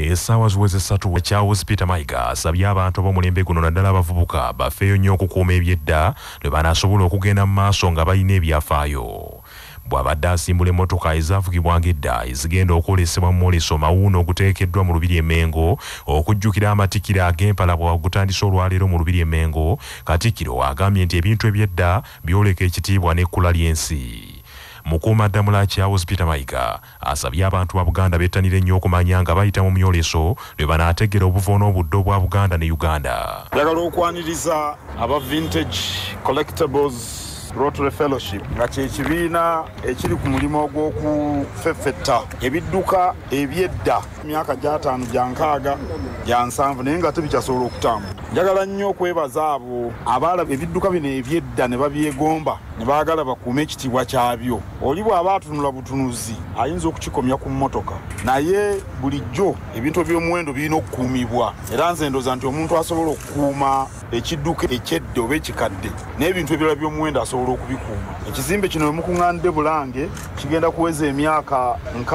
Essaawa ziweze 3 Charles Peter Mayiga asabye abantu b'omulembe guno naddala abavubuka bafeeyo nnyo okukuuma ebyedda lwe banaasobola okugenda mu maaso nga balina ebyafaayo. Bw'abadde asimbula emmotoka ezaavugibwanga edda ezigenda okwolesebwa mu mwoleso mawuuno oguteekeddwa mu Lubiri e Mengo okujjukira amatikkira ag'empala bw'agutandise olwaleero mu Lubiri e Mengo, Katikilo agambye nti ebintu ebyedda byoleka ekitiibwa n'ekkula ly'ensi. Mukuumaddamula Charles Peter Mayiga asabye abantu ba Buganda bettanire nnyo okumanya nga bayita mu myoleso lwe banaategera obuvo n'obudde obwa Buganda ne Uganda. Njagala okwaniriza aba Vintage Collectibles Rotary Fellowship nga kyekibiina ekiri ku mulimu ogw'okufeffetta ebidduka ebyedda emyaka gya 5 gya 6 gya 7 naye nga tebikyasobola okutambula. Njagala nnyo okwebaza abo abalaba ebidduka bino ebyedda ne babyegomba ne baagala bakuume ekitiibwa kyabyo. Oli bw'aba atunula butunuzi ayinza okukikomya ku mmotoka, naye bulijjo ebintu by'omuwendo birina okukuumibwa, era nze ndooza nti omuntu asobola okukuuma ekidduka ekyedda oba ekikadde n'ebintu ebirala by'omuwendo asobola okubikuuma. Ekizimbe kino mukuŋŋaanidde Bulange kigenda kuweza emyaka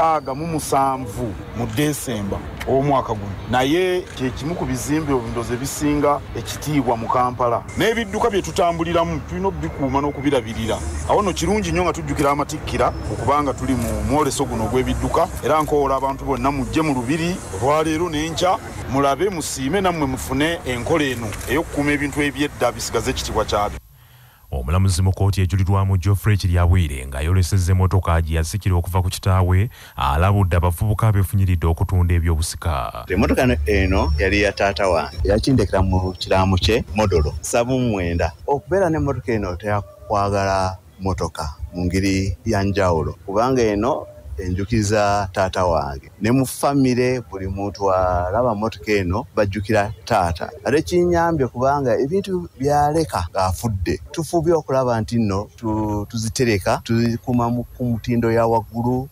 67 mu Desemba omwaka guno, naye kyekimu ku bizimbe ndooza ebisinga ekitiibwa mu Kampala. N'ebidduka bye tutambuliramu tulina okubikuuma n'okubirabirira. Awo nno kirungi nnyo nga tujjukira amatikkira okubanga tuli mu mwoleso guno ogw'ebidduka, era nkoola abantu bonna mujje mu Lubiri olwaleero n'enkya mulabe musiime nammwe mufune enkola eno ey'okukuuma ebintu ebyedda bisigaze ekitiibwa kyabyo. Omulamuzi mu kkooti ejulirwamu Geoffrey Kiryabwire ng'ayolesezza emmotoka gye yasikira okuva ku kitaawe alabudde abavubuka beefunyiridde okutunda ebyobusika. Emmotoka eno yali ya taata wange, yakindekera mu kiraamu kye modolo 79. Okubeera n'emmotoka eno teyakwagala mmotoka mu ngeri ya njawulo kubanga eno enjukiza taata wange ne mu famire buli muntu alaba mmotoka eno bajjukira taata. Ate kinyambye kubanga ebintu byaleka ng'afudde tufubye okulaba nti nno tuzitereka tuzikuuma ku mutindo ya waggulu.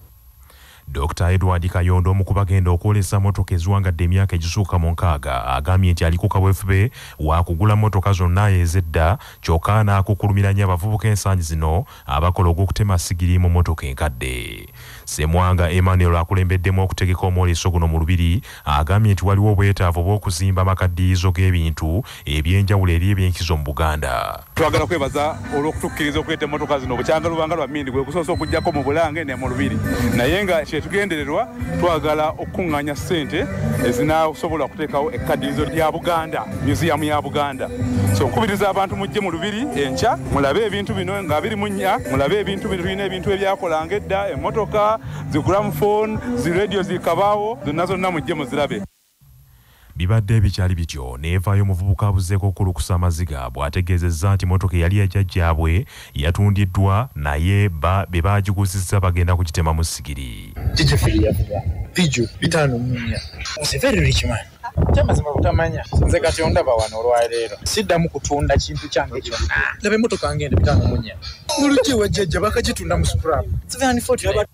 Dr. Edward Kayondo omukubagenda okwolesa mmotoka eziwangadde emyaka egisuuka mu 6 agambye nti ali ku kaweefube wa kugula mmotoka zonna ez'edda kyokka n'akukulumiranya abavubuka ensangi zino abakola ogw'okutema sigiri mu mmotoka enkadde. Ssemwanga Emmanuel akulembeddemu okutegeka omwoleso guno mu Lubiri agambye nti waliwo obwetaavu bw'okuzimba amakaddiyizo g'ebintu ebyenjawulo eri ebyenkizo mu Buganda. Twagala kwebaza olw'okutukkiriza okuleeta emmotoka zino bukyanga lubanga lwa mmindi gwe kusoose okuggyako mu Bulange ne mu Lubiri, naye nga kyetugendererwa twagala okuŋŋaanya ssente ezinaasobola okuteekawo ekkaddiyizo lya Buganda, museum ya Buganda. So nkubiriza abantu mujje mu Lubiri enkya mulabe ebintu bino nga biri mu nnya, mulabe ebintu bino tulina ebintu ebyakolanga edda, emmotoka, zi gramophone, zi radio zikabaawo, zonna mujje muzirabe. Bibadde bikyali bityo neevaayo omuvubuka abuzeeko okulukusa amaziga bw'ategeezezza nti mmotoka eyali ya jjajjaabwe yatundiddwa naye be baagiguzizza bagenda kugitema mu sigiri. Jjajjaffe yavuga Pijo 5 Museveni Richman kyamazima butamanya nze kati ondaba wano olwaleero siddamu kutunda kintu kyange kyonna. Laba emmotoka ngende 5 mulujje wa jjajja bakagitunda mu scrap 740.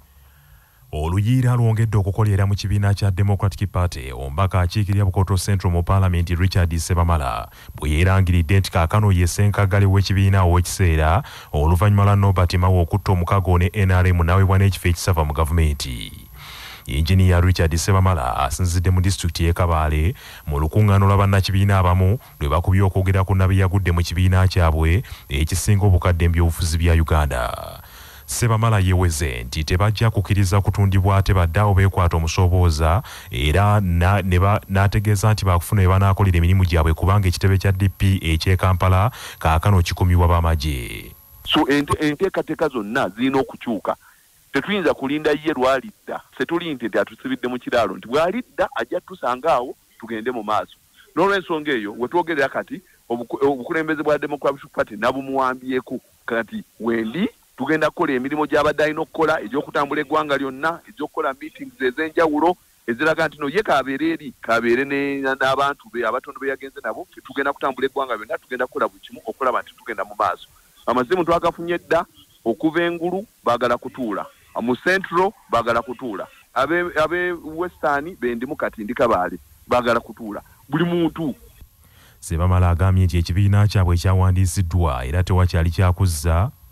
Oluyiira lwongedde okukolera mu kibiina kya Democratic Party ombaka akiikirira Bukoto Central mu Parliament Richard Sebamala bwe yeerangiridde nti kaakano ye ssenkagale w'ekibiina ow'ekiseera oluvannyuma lwa Norbert Mao okutta omukago ne NRM n'aweebwa n'ekifo ekisava mu gavumenti. Engineer Richard Sebamala asinzidde mu disitulikiti y'e Kabale mu lukuŋŋaano lwa bannakibiina abamu lwe bakubye okwogera ku nabi yagudde mu kibiina kyabwe ekisinga obukadde mu byobufuzi bya Uganda. Sebamala yeeweze nti tebajja kukkiriza kutundibwa ate baddawo beekwata omusobooza era n'ategeeza nti baakufuna bye banaakolera emirimu gyabwe kubanga ekitebe kya DP eky'e Kampala kaakano kikumibwa b'amagye. So enteekateeka zonna zirina okukyuka. Tetuyinza kulinda ye lwalidda setuli nti atusibidde mu kiraalo nti bw'alidda ajja tusanga awo tugende mu maaso. N'olw'ensonga eyo we twogerera kati obukulembeze bwa Democratic Party nabumuwambyeko kati wendi tugenda kukola emirimu gy'abadde alina okukola egy'okutambula eggwanga lyonna, egy'okukola meetings ez'enjawulo eziraga nti no ye kabeere n'abantu be abatono be yagenze nabo tugenda kutambula eggwanga lyonna, tugenda kukola buli kimu okulaba nti tugenda mu maaso. Amazimu twagafunye dda okuva engulu baagala kutuula, mu Central baagala kutuula, abe Western bendimu kati ndi Kabaale baagala kutuula, buli muntu. Sebamala agambye nti ekibiina kyabwe ekyawandiisiddwa era tewakyali kyakuzza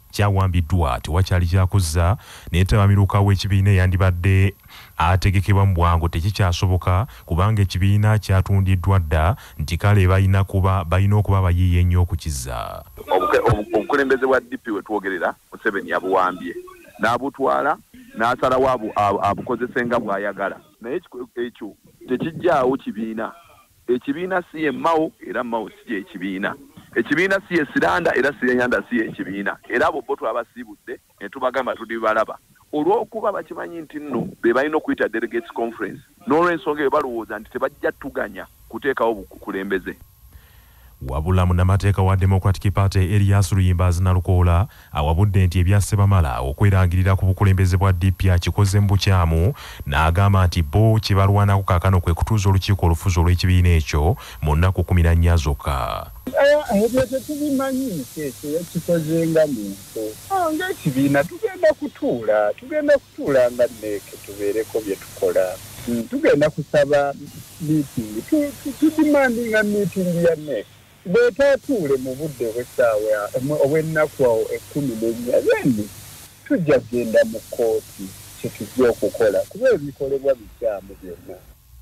kyawambiddwa tewakyali kyakuzza n'entabamiruka w'ekibiina eyandibadde ategekebwa mu bwangu tekikyasoboka kubanga ekibiina kyatundiddwa dda nti kale balina okuba bayiiya ennyo okukizza. Obukulembeze bwa DP we twogerera Museveni yabuwambye n'abutwala n'asalawo abukozese nga bw'ayagala naye ekyo tekijjaawo kibiina. Ekibiina si ye Mao era Mao si ye ekibiina. Ekibiina si ye Siranda era Siranda si ye ekibiina. Era abo bo twabasiibudde ne tubagamba tulibalaba. Olw'okuba bakimanyi nti nno be balina okuyita delegates conference n'olw'ensonga eyo balowooza nti tebajja tuganya kuteekawo bukulembeze. Wabula munnamateeka wa Democratic Party Erias Luyimbazi Nalukoola awabudde nti ebya Ssebamala okwerangirira ku bukulembeze bwa DP akikoze mu bukyamu n'agamba nti bo kye balwanako kaakano kwe kutuuza olukiiko olufuzi olw'ekibiina ekyo mu nnaku 14 zokka. Ebyo tetubimanyi ekyo yakikoze nga muntu ng'ekibiina tugenda kutuula nga neeke tubeereko bye tukola. Tugenda kusaba meeting tudimandinga meeting ya neeke bwetatuule mu budde bw'essaawa obw'ennaku 14 then tujja kugenda mu kkooti kye tujja okukola kuba ebikolebwa bikyamu byonna.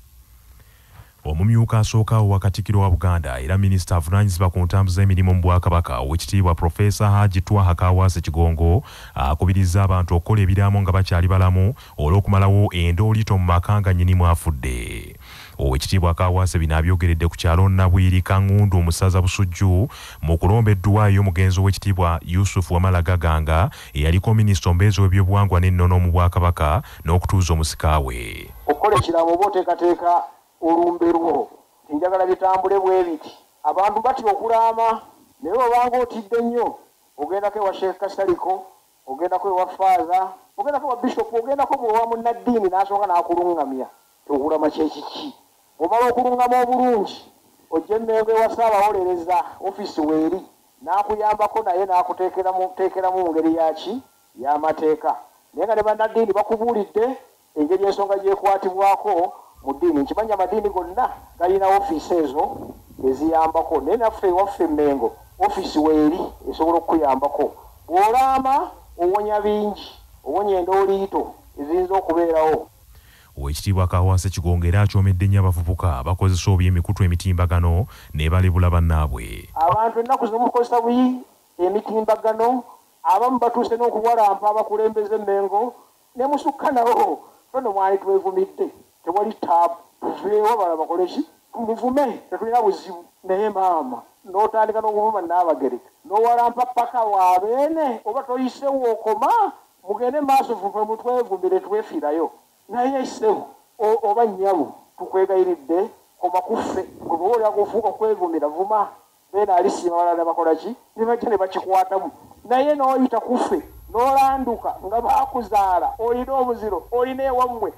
Omumyuka asookawo wa Katikilo wa Buganda era minisita avunaanyizibwa ku ntambuza emirimu mu Bwakabaka owekitiibwa Profesa Haji Twaha Kaawaase Kigongo akubiriza abantu okukola ebiraamo nga bakyali balamu olw'okumalawo endoolito mu maka nga nnyinimu afudde. Owekitiibwa Kaawaase bino abyogeredde ku kyalo Nabwiri Kangundu Musaza Busujju mu kulomba edduwaayo y'omugenzi owekitiibwa Yusufu Wamala Gaganga eyaliko minisita omubeezi w'ebyobuwangwa n'ennono mu Bwakabaka n'okutuuza omusika we. Okukola ekiraamo oba oteekateeka olumbe lwo njagala bitambule bwe biti abantu batya okulaama naye obanga otidde nnyo ogendako ewa Sheikh Kasaliko ogendako ewa Faaza ogendako ewa Bishop ogendako bwewa munnaddiini n'asooka n'akulungamya okulama kyekiki omala okulungama obulungi ojja emmengo ewa Ssaabawolereza ofiisi weeri n'akuyambako naye n'akuteekeramu mu ngeri yaki y'amateeka naye nga ne bannaddiini bakubuulidde engeri ensonga gyekwatibwako mu ddiini nkimanyi amadiini gonna galina ofiisi ezo eziyambako naye naffe ewaffe Mmengo ofiisi weeri esobola okukuyambako bw'olaama owonya bingi owonya endooliito eziyinza okubeerawo. Owekitiibwa Kaawaase Kigongo era akyomedde nnyo abavubuka bakozesa obubi emikutu emitimbagano ne balebula bannaabwe. Abantu ennaku zino mukozesa buyi emitimbagano abamu batuuse n'okuwalampa abakulembeze Mmengo ne musukka nabo tono mwali twevumidde tewali taabu tuveewo bala bakoleki tumuvume tetulina buzibu naye maama n'otandika n'okuvuma n'abagereka n'owalampa paka waabeene oba toyisewo okoma mugende maaso vuve mutwevumire twefiirayo naye isewo oba nnyalu tukwegayiridde koma kuffe gwe bwoolya kufuuka okwevumira vuma beena alisiima balala bakolaki ne bajja ne bakikwatamu naye n'oyita kuffe n'olanduka nga baakuzaala olina omuziro olina ewammwe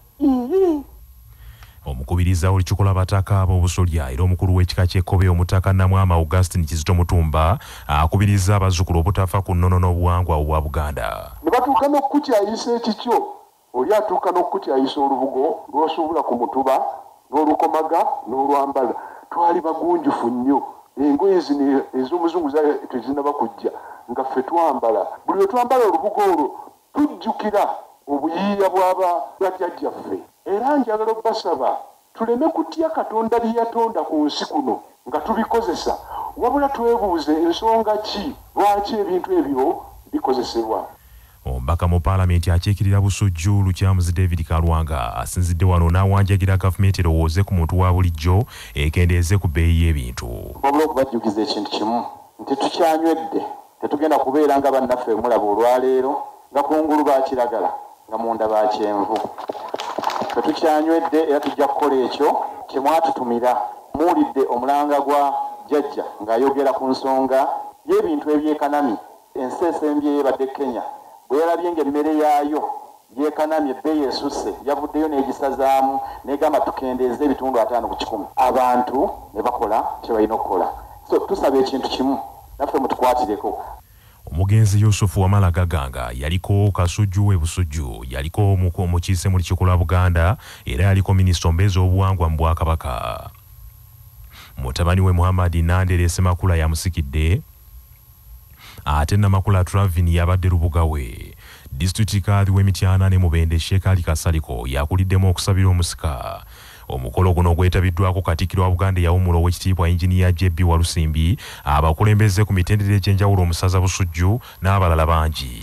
omukubiriza olukikola abataka ab'obusolya era omukulu w'ekika ky'ekkobe omutaka Namwama Augustine Kizito Mutumba akubiriza abazzukulu obutafa ku nnono n'obuwangwa obwa Buganda. Ne batuuka n'okukukyayisa ekikyo oli atuuka n'okukukyayisa olubugo lw'osuubula ku mutuba n'olukomaga n'olwambala twali bagunjufu nnyo engoye zino ez'omuzungu tezinaba kujja nga ffe twambala buli lwe twambala olubugo olwo tujjukira obuyiiya bw'aba bajjajjaffe era njagala obbasaba tuleme kutya Katonda bye yatonda ku nsi kuno nga tubikozesa wabula twebuuze ensonga ki lwaki ebintu ebyo bikozesebwa. Omubaka mu Paalamenti akiikirira Busujju Lukyamuzi David Kalwanga asinzidde wano n'awanjagira gavumenti erowooze ku muntu wa bulijjo ekendeeze ku bbeeyi y'ebintu. Wabula okubajjukiza ekintu kimu nti tukyanywedde tetugenda kubeera nga bannaffe mulaba olwaleero nga kungulu bakiragala nga munda bakyenvu. Tetukyanywedde era tujja kukola ekyo kye mwatutumira. Muwulidde omulanga gwa jjajja ng'ayogera ku nsonga y'ebintu ebyekanami ensi esembye y'ebadde Kenya bwe yalabye ng'emmere yaayo yeekanamye ebbeeyi esusse yavuddeyo n'egisazaamu n'egamba tukendeeze ebitundu 5 ku 100 abantu ne bakola kye balina okukola. So tusaba ekintu kimu naffe mutukwatireko. Omugenzi Yusufu Wamala Gaganga yaliko kasujju we Busujju yaliko omukiise mu lukiko lwa Buganda era yaliko minisita omubeezi w'obuwangwa mu Bwakabaka. Mutabani we Muhammad Nandere Semakula yamusikidde ate Namakula Travini yabadde lubugawe. Disitulikiti kaadi w'Emityana ne Mubende Sheikh Ali Kasaliko yakuliddemu okusabira omusika. Omukolo guno gwetabiddwako Katikilo wa Buganda yawumula ow'ekitiibwa Engineer JB Walusimbi, abakulembeze ku mitendera egy'enjawulo omusaza Busujju n'abalala bangi.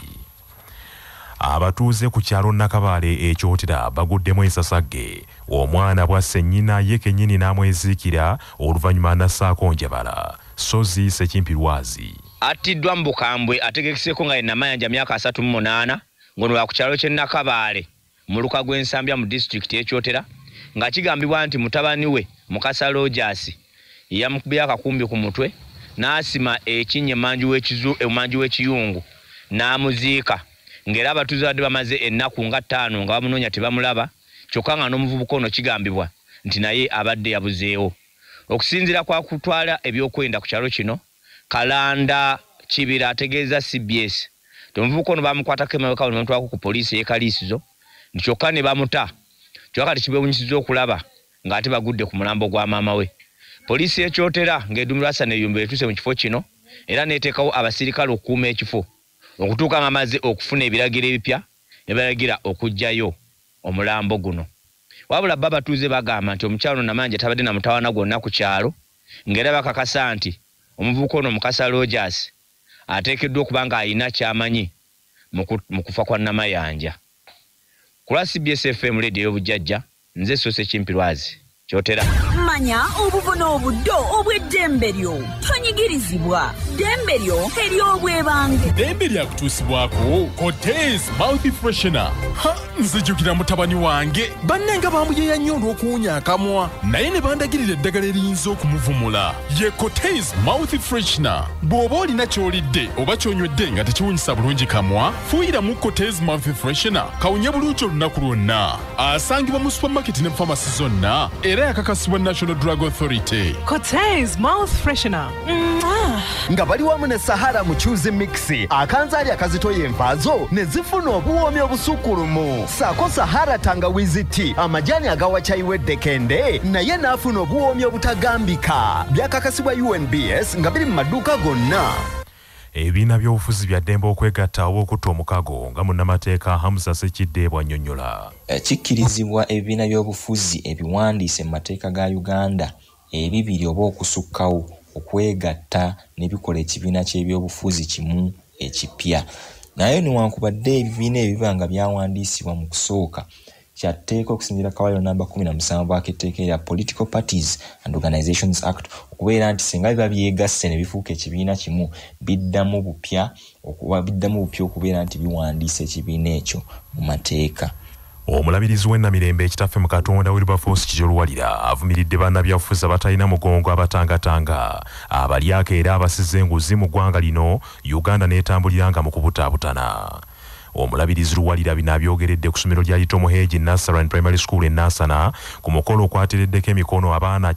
Abatuuze ku kyalo Nakabaale ekyotera baguddemu ensasagge. Omwana bwasse nnyina ye kennyini n'amweziikira oluvannyuma n'assaako njabala. Sozi Sekimpirwazi attiddwa mu Bukambwe ategekeseeko nga yenna mayanja myaka 38 ngono wa ku kyalo ky'e Nakabaale mu luka gw'Ensambya mu disitulikiti ekyotera nga kigambibwa nti mutabani we Mukasa Rogers yamukubira akakumbi ku mutwe n'asima ekinnya emanju w'ekiyungu n'amuziika ng'era abatuuze badde bamaze ennaku nga 5 nga bamunoonya tebamulaba kyokka nga n'omuvubuka ono kigambibwa nti naye abadde yabuzeewo. Okusinziira kwa kutwala ebyokwenda ku kyalo kino Kalanda Kibira ategeeza CBS omuvubuka ono bamukwatako emabega n'omutwako ku poliisi y'ekaliisizo kyokka ne bamuta kyokka kati kibewunyisizza okulaba ng'ate bagudde ku mulambo gwa maama we. Poliisi ekyotera ng'edumirwa Saneyumba etuuse mu kifo kino era n'eteekawo abasirikale okukuuma ekifo okutuuka nga amaze okufuna ebiragiro ebipya ebiragira okuggyayo omulambo guno. Wabula babatuuze bagamba nti omukyalo Namanja tabadde na mutawana gwonna ku kyalo ng'era bakakasa nti omuvubuka ono Mukasa Rogers ateekeddwa okuba nga alina kyamanyi mu kufa kwa Namayanja. Ku lwa CBS FM radio y'obujjajja nze Sose Kimpirwazi kyotera. Manya obuvuna obuddo obw'eddembe lyo tonyigirizibwa ddembe lyo ery'obwebange. Ddembe lyakutuusibwako Cortez Mouth Freshener. Nzijukira mutabani wange bannenga bamuyeeya nnyo olw'okuwunya akamwa naye ne bandagirira eddagala eriyinza okumuvumula. Ye Cortez Mouth Freshener. Bw'oba olina ky'olidde oba ky'onywedde nga tekiwunyisa bulungi kamwa, fuuyiramu Cortez Mouth Freshener kawunye bulungi olunaku lwonna. Asangibwa mu supermarket ne pharmacy zonna era yakakasibwa National Drug Authority. Cortez Mouth Freshener. Nga bali wamu ne Sahara mu Choose Mix akanzaali akazitoya envaazo ne zifuna obuwoomi obusukulumu. Saako Sahara tangawizi tea amajani agawa chai weddekende naye n'afuna obuwoomi obutagambika. Byakakasibwa UNBS nga biri mu maduuka gonna. Ebibiina by'obufuzi bya ddembe okwegatta oba okutta omukago nga munnamateeka Hamza Sekidde bw'annyonnyola. Kikkirizibwa ebibiina by'obufuzi ebiwandiise mu mateeka ga Uganda ebibiri oba okusukkawo okwegatta ne bikola ekibiina ky'ebyobufuzi kimu ekipya. Naye newankubadde ebibiina ebiba nga byawandiisibwa mu kusooka kyateeka okusinziira Kawaliro namba 17 ak'etteeka erya Political Parties and Organizations Act okubeera nti singa biba byegasse ne bifuuka ekibiina kimu biddamu bupya okubeera nti biwandiisa ekibiina ekyo mu mateeka. Omulabirizi w'ennamirembe ekitaffe mu Katonda Wilberforce Kijolwalira avumiridde bannabyabufuzi abatalina mugongo abatangatanga abalyako era abasize enguzi mu ggwanga lino Uganda n'etambuliranga mu kubutaabutana. Omulabirizi Luwalira bino abyogeredde ku ssomero lya Little Muheji Nursery and Primary School e Nansana ku mukolo okwatereddeko emikono abaana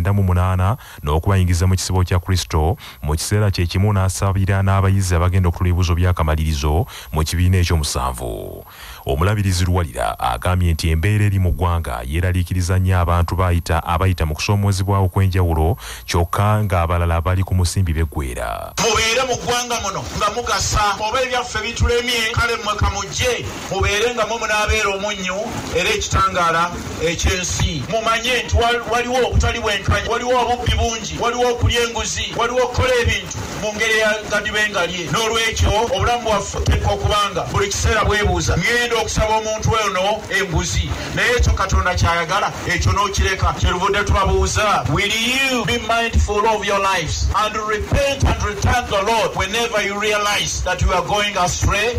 98 n'okubayingiza mu kisibo kya Kristo mu kiseera kye kimu n'asabira n'abayizi abagenda okutula ebibuuzo by'akamalirizo mu kibiina ekyomusanvu. Omulabirizi Luwalira agambye nti embeera eri mu ggwanga yeeraliikiriza nnyo abantu abayita mu kusoomoozebwa okw'enjawulo kyokka ng'abalala bali ku musimbi b'eggwera. Mubeere mu ggwanga muno nga mugasa oba ebyaffe bitulemye kale kamujje mubeere nga munaabeera omunnyu era ekitangaala ekyensi. Mumanye nti waliwo obutali bwenkanya, waliwo obubbi bungi, waliwo okulya enguzi, waliwo okukola ebintu mu ngeri eyagadibengalye. N'olwekyo obulamu bwaffe buteekwa okubanga buli kiseera bwebuuza ngenda okusaba omuntu ono enguzi naye ekyo Katonda kyayagala ekyo n'okireka. Kyeruvudde tubabuuza, will you be mindful of your lives and repent and return to the Lord whenever you realize that you are going astray?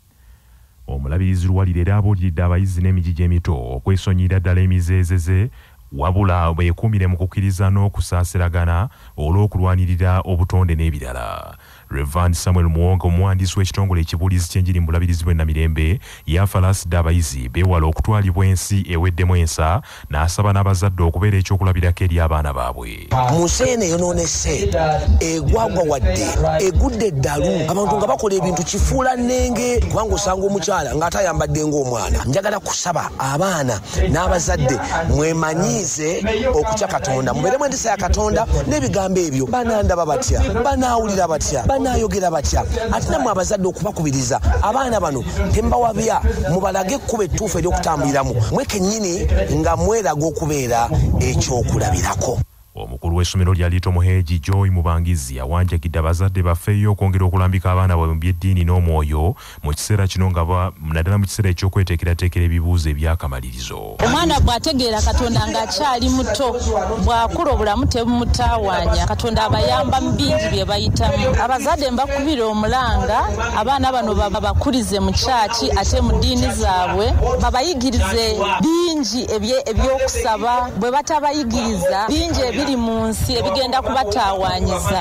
Omulabirizi Luwalira era abuuliridde abayizi n'emijiji emito okwesonyiira ddala emizeezeze wabula beekuumire mu kukkiriza n'okusaasiragana olw'okulwanirira obutonde n'ebirala. Reverend Samuel Muwongo omuwandiisi w'ekitongole ekibuulizi ky'enjiri mu bulabirizi bw'ennamirembe yafalasidde abayizi beewala okutwalibwa ensi eweddemu ensa n'asaba n'abazadde okubeera ekyokulabirako eri abaana baabwe. Mu nsi eno eyonoonese egwagwa wadde egudde eddalu abantu nga bakola ebintu kifuula nnenge kubanga osanga omukyala ng'ate ayambadde ng'omwana. Njagala kusaba abaana n'abazadde mwemanyiize okutya Katonda mubeeremu endisa ya Katonda n'ebigambo ebyo. Banaandaba batya, banaawulira batya, banaayogera batya ate namwe abazadde okubakubiriza abaana bano tembawabya mubalage ekkuba ettuufu ery'okutambuliramu mwe kennyini nga mweraga okubeera ekyokulabirako. Omukulu w'essomero lya Little Muheji Joy Mubangizi awanjagidde abazadde baffeeyo okwongera okulambika abaana baabwe mu by'eddiini n'omwoyo mu kiseera kino nga naddala mu kiseera eky'okweteekerateekera ebibuuzo ebyakamalirizo. Omwana bw'ategeera Katonda ng'akyali muto bw'akula obulamu tebumutawaanya. Katonda abayamba mu bingi bye bayitamu. Abazadde mbakubira omulanga abaana bano babakulize mu kyaki ate mu ddiini zaabwe babayigirize bingi ebyokusaba bwe batabayigiriza bingi ebiri mu nsi ebigenda kubataawaanyiza.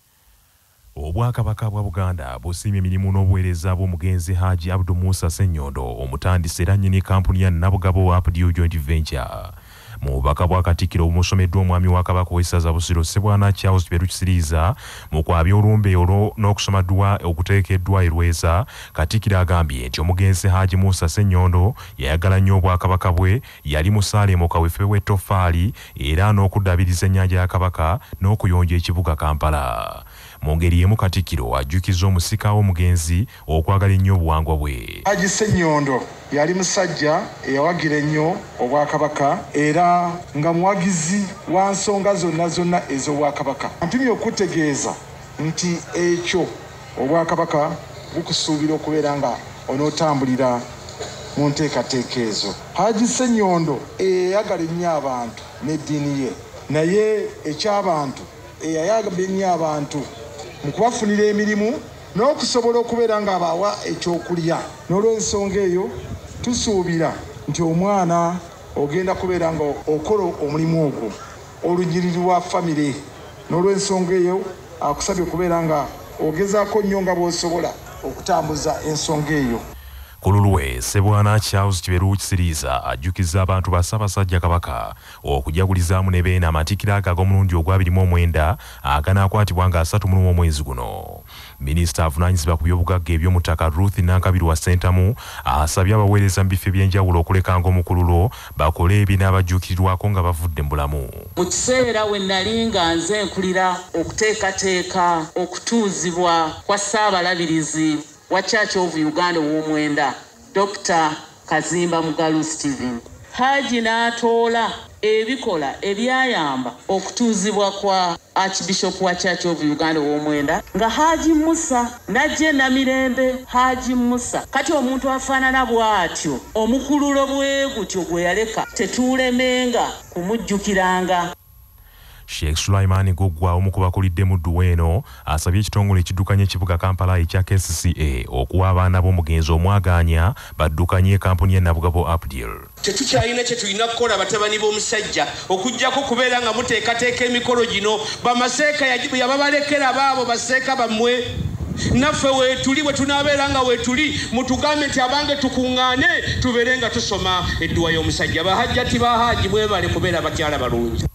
Obwakabaka bwa Buganda busiimye emirimu n'obuweereza bw'omugenzi Hajji Avuddemu Ssenyondo omutandisi era nnyini kampuni ya Nabugabo Avuddemu Joint Venture. Mu bubaka bwa Katikilo omusomeddwa omwami wa Kabaka w'essaza Busiro Ssebwana Charles Kisiriiza mu kwabya olumbe olwo n'okusomaddwa okuteekeddwa erweza. Katikilo agambye nti omugenzi Hajji Musa Ssenyondo yayagala nnyo obwakabaka bwe, yali musaale mu kaweefube w'ettofaali era n'okuddaabiriza ennyanja ya Kabaka n'okuyonja ekibuga Kampala. Mu ngeri y'emu Katikilo ajjukiza omusika w'omugenzi okwagala ennyo obuwangwa bwe. Hajji Ssenyondo yali musajja eyawagira ennyo obwakabaka era nga muwagizi wa nsonga zonna ez'obwakabaka. Ntumye okutegeeza nti ekyo obwakabaka bukusuubira okubeera nga onootambulira mu nteekateeka ezo. Hajji Ssenyondo eyayagala ennyo abantu n'eddiini ye, naye eky'abantu eyayagala ennyo abantu mu kubafunira emirimu n'okusobola okubeera nga abawa ekyokulya. N'olw'ensonga eyo tusuubira nti omwana ogenda kubeera nga okola omulimu ogwo olunyiriri lwa famire. N'olw'ensonga eyo akusabye okubeera nga ogezaako nnyo nga bw'osobola okutambuza ensonga eyo. Ku lulwe Ssebwana Charles Kisiriiza ajjukiza abantu ba Ssaabasajja Kabaka okujagulizaamu ne beena amatikkira ag'omulundi ogwa-29 aganaakwatibwa nga 31 omwezi guno. Minisita avunaanyizibwa ku by'obugagga eby'omuttaka Ruth Nankabirwa Ssentamu asabye abaweereza mu bifo eby'enjawulo okulekanga omukululo bakole ebinaabajjuukirirwako nga bavudde mu bulamu. Mu kiseera we nali nga nze nkulira okuteekateeka okutuuzibwa kwa Ssaabalabirizi wa Church of Uganda w'omwenda Dr. Kazimba Mugalu Stephen, Hajji n'atoola ebikola ebyayamba okutuuzibwa kwa Archbishop wa Church of Uganda w'omwenda nga Hajji Musa najje Namirembe. Hajji Musa kati omuntu afaanana bw'atyo omukululo bwe gutyo gwe yaleka tetuulemenga kumujjukiranga. Sheikh Sulaiman Gugwa omu ku bakulidde mu Duweno asabye ekitongole ekiddukanya ekibuga Kampala ekya KCCA okuwa abaana b'omugenzi omwagaanya baddukanye kampuni ya Nabugabo Avuddemu. Tetukyalina kye tulina kukola batabani b'omusajja okujjako kubeera nga muteekateeka emikolo gino bamaseeka yababalekera baabo baseeka bammwe. Naffe weetuli bwe tunaabeera nga weetuli mutugambe nti abange tukuŋŋaane tubeere nga tusoma edduwa y'omusajja. Bahajjati ba Hajji bwe bali kubeera bakyala balungi.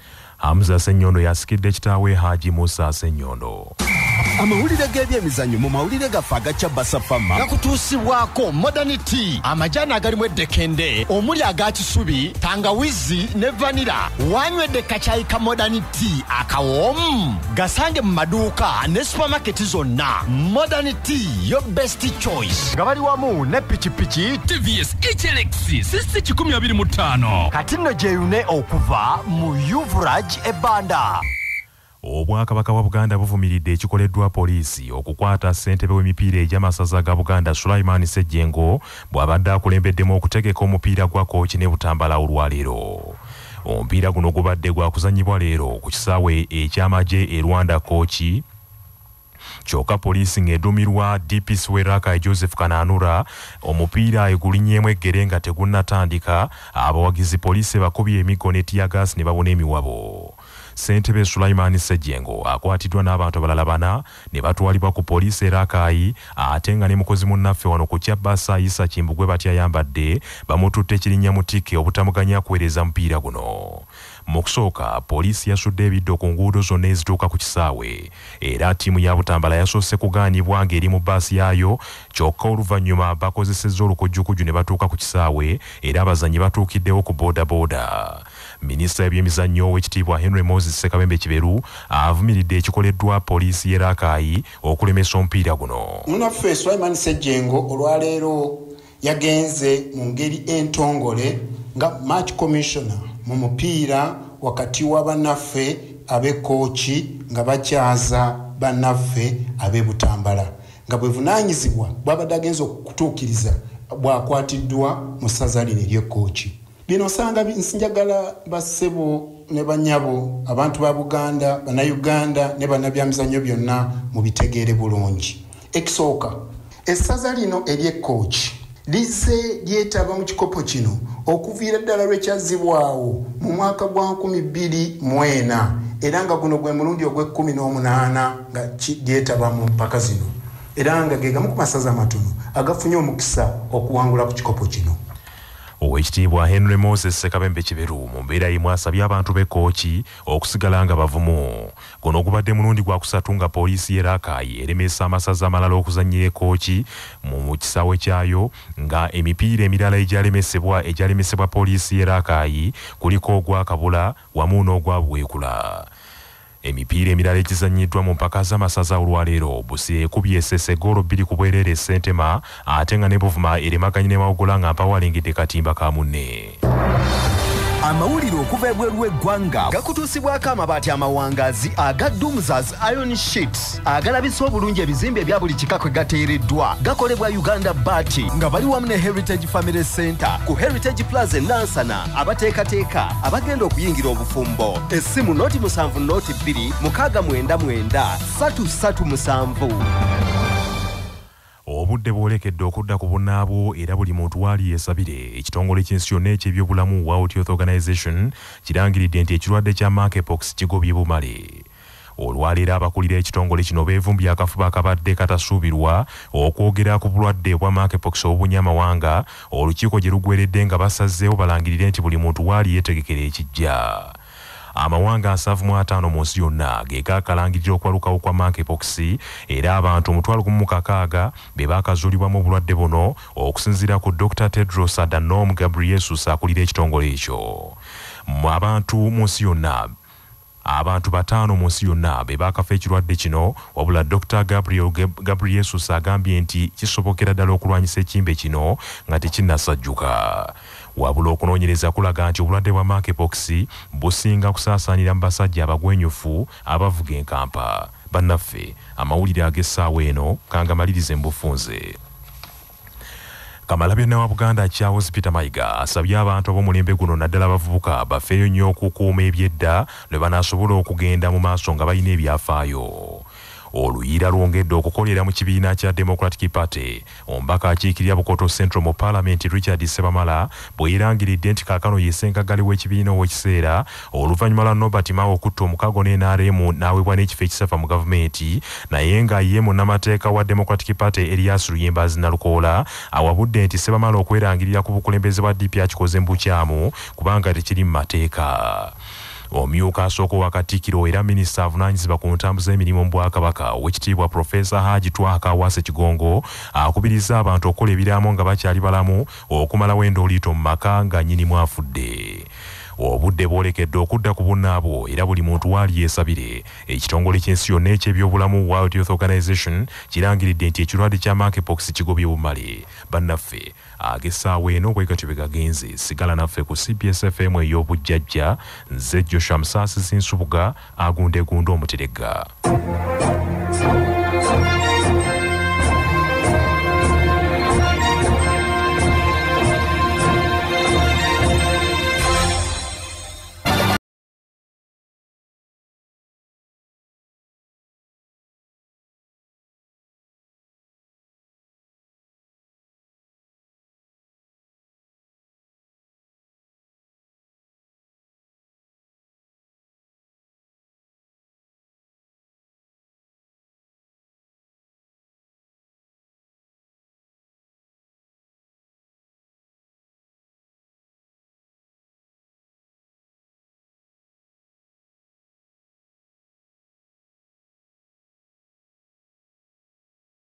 Hamza Ssenyondo yasikidde kitaawe Hajji Musa Ssenyondo. Amawulire g'ebyemizannyo mu mawulire gaffe agakya Basafama gakutuusibwako Modern Tea, amajaani agalimu eddekende omuli aga kisubi, tangawizi ne vanira. Wanywedde kacaayi ka Modern Tea akawoomu gasange mu maduuka ne supamaketi zonna. Modern Tea, your best choice. Nga bali wamu ne pikipiki TVS HLX 625 kati nno gyeyune okuva mu Yuvraj ebbanda. Obwakabaka bwa Buganda buvumiridde ekikoleddwa poliisi okukwata ssentebe w'emipiira egy'amasaza ga Buganda Sulaiman Ssejjengo bw'abadde akulembeddemu okutegeka omupiira gwa kooki ne Butambala olwaleero. Omupiira guno gubadde gwakuzannyibwa leero ku kisaawe eky'amagye e Rwanda kooki. Kyokka poliisi ng'edduumirwa DPC w'Eraka Joseph Kananura omupiira egulinnyeemu eggere nga tegunnatandika, abawagizi poliisi bakubye emiggo ne tiyagaasi ne babona emiwabo. Ssentebe Sulaiman Ssejjengo akwatiddwa n'abantu abalala 4 ne batwalibwa ku poliisi Erakayi ate nga ne mukozi munnaffe wano ku Kyabasa Isa Kimbugwe batyayambadde bamututte ekirinnya mu tikke obutamuganya kuweereza mupiira guno. Mu kusooka poliisi yasudde ebiddo ku nguudo zonna ezituuka ku kisaawe era ttiimu ya Butambala yasoose kugaanibwa ng'eri mu bbaasi yaayo, kyokka oluvannyuma bakozesezza olukujjukujju ne batuuka ku kisaawe era abazannyi batuukiddewo ku boodabooda. Minisita y'ebyemizannyo w'ekitiibwa Henry Moses Ssekabembe Kiberu avumiridde ekikoleddwa poliisi y'e Rakai okulemesa omupiira guno. Munaffe Sulaiman Ssejjengo olwaleero yagenze mu ngeri entongole nga match commissioner mu mupiira wakati wa bannaffe ab'ekooki nga bakyaza bannaffe ab'e-Butambala nga bwevunaanyizibwa bw'abadde agenza okutuukiriza bwakwatiddwa mu ssaza lino ery'ekooki. Bino osanga nsinjagala bassebo ne bannyabo abantu ba Buganda, bannayuganda ne bannabyamizannyo byonna mu bitegeere bulungi. Ekisooka, essaza lino ery'ekooki lizze lyetaba mu kikopo kino okuviira ddala lwekyazzibwawo mu mwaka gwa 2004 era nga guno gwe mulundi ogw'e18 nga lyetaba mu mpaka zino era nga ge gamu ku masaza amatono agafunye omukisa okuwangula ku kikopo kino. Owekitiibwa Henry Moses Ssekabembe Kiberu mu mbeera emu asabye abantu b'ekooki okusigala nga bavumu. Guno gubadde mulundi gwa kusatu nga poliisi y'e Rakai eremesa amasaza amalala okuzannyira ekooki mu kisaawe kyayo nga emipiira emirala egyalemesebwa poliisi y'e Rakai kuliko ogwa Kabula wamu n'ogwa Bwekula. Emipiira emirala egizannyiddwa mu mpaka z'amasaza olwaleero Busia ekubye Esese ggoolo 2 ku bwereere e Ssentema ate nga ne Buvuma eremaganye ne Mawogola nga Mpawo alengedde katimba ka munne. Amawulire okuva ebweru w'eggwanga gakutuusibwako amabaati amawangaazi aga Dumzas Iron Sheets agalabisa obulungi ebizimbe ebya buli kika kwe gateereddwa gakolebwa Uganda Bati nga bali wamu ne Heritage Family Center ku Heritage Plaza Nansana abateekateeka abagenda okuyingira obufumbo. Essimu noti 7 noti 2 699 337. Obudde bwolekedde okudda ku bunnaabwo era buli muntu waali yeesabire. Ekitongole ky'ensi yonna eky'ebyobulamu World Health Organization kirangiridde nti ekirwadde kya monkeypox kigobye bumale. Olwaleero abakulira ekitongole kino beevumbye akafuba akabadde katasuubirwa okwogera ku bulwadde bwa monkeypox obunya amawanga olukiiko gye lugweredde nga basazzeewo balangirire nti buli muntu waali yeetegekera ekijja. Amawanga 75 mu nsi yonna ge gaakalangirira okwalukawo kwa monkeypox era abantu 16,000 be baakazuulibwamu obulwadde buno okusinziira ku Dr. Tedros Adhanom Ghebreyesus akulira ekitongole ekyo. Abantu 5 mu nsi yonna be baakafa ekirwadde kino wabula Dr. Ghebreyesus agambye nti kisobokera ddala okulwanyisa ekimbe kino nga tekinnasajjuka. Wabula okunoonyereza kulaga nti obulwadde bwa monkeypox businga kusaasaanira mu basajja abagwenyufu abavuga enkampa. Bannaffe amawulire ag'essaawa eno kangamalirize mu bufunze. Kamalabyonna wa Buganda Charles Peter Mayiga asabye abantu ab'omulembe guno naddala abavubuka bafeeyo nnyo okukuuma ebyedda lwe banaasobola okugenda mu maaso nga balina ebyafaayo. Oluyiira lwongedde okukolera mu kibiina kya Democratic Party. Omubaka akiikirira Bukoto Central mu Parliament Richard Ssebamala bwe yeerangiridde nti kaakano ye ssenkaggale w'ekibiina ow'ekiseera oluvannyuma lwa Norbert Mao okutta omukago n'NRM n'aweebwa n'ekifo ekisafa mu gavumenti naye nga ye munnamateeka wa Democratic Party Erias Luyembazi Nalukoola awabudde nti Ssebamala okwerangirira ku bukulembeze bwa DP akikoze mu bukyamu kubanga tekiri mu mateeka. Omumyuka asooka wa Katikilo era minisita avunaanyizibwa ku ntambuza emirimu mu Bwakabaka owekitiibwa Profesa Haji Twaka Wase Kigongo akubiriza abantu okukola ebiraamo nga bakyali balamu okumalawo endooliito mu maka nga nnyinimu afudde. Obudde bwolekedde okudda ku bunnaabwo era buli muntu waali yeesabire. Ekitongole ky'ensi yonna eky'ebyobulamu World Health Organization kirangiridde nti ekirwadde kya monkeypox kigobye bumale. Bannaffe ag'essaawa eno bwe gatyo bwe gagenze. Sigala naffe ku CBS FM ey'obujjajja. Nze Joshua Musaasi Sinsubuga agundeegunda omuterega.